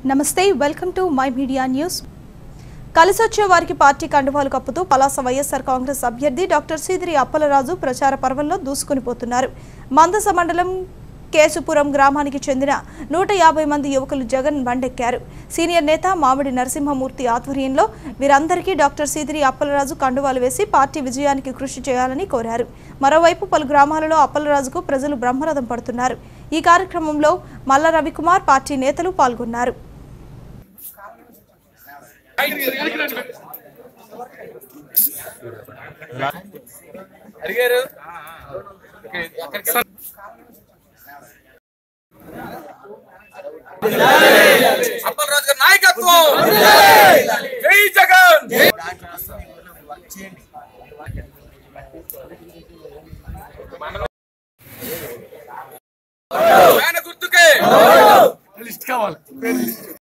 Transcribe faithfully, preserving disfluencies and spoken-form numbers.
నమస్తే welcome to my media news. కలిసొచ్చే వారికి పార్టీ కండువాలు కప్పుతూ పలాస వైఎస్ఆర్ కాంగ్రెస్ అభ్యర్థి డాక్టర్ సీదిరి అప్పలరాజు ప్రచార పర్వంలో దూసుకుని పోతున్నారు. మందస మండలం కేసుపురం గ్రామానికి చెందిన నూట యాభై మంది యువకులు జగన్ బండెక్కారు. సీనియర్ నేత మామిడి నరసింహమూర్తి ఆధ్వర్యంలో వీరందరికీ డాక్టర్ సీదిరి అప్పలరాజు కండువాలు వేసి పార్టీ విజయానికి కృషి చేయాలని కోరారు. మరోవైపు పలు గ్రామాలలో అప్పలరాజుకు ప్రజలు బ్రహ్మరథం పడుతున్నారు. ఈ కార్యక్రమంలో మల్ల రవికుమార్ పార్టీ నేతలు పాల్గొన్నారు. అప్పలరాజు గారి నాయకత్వం జై జగన్. గుర్తుకే లిస్ట్ కావాలి.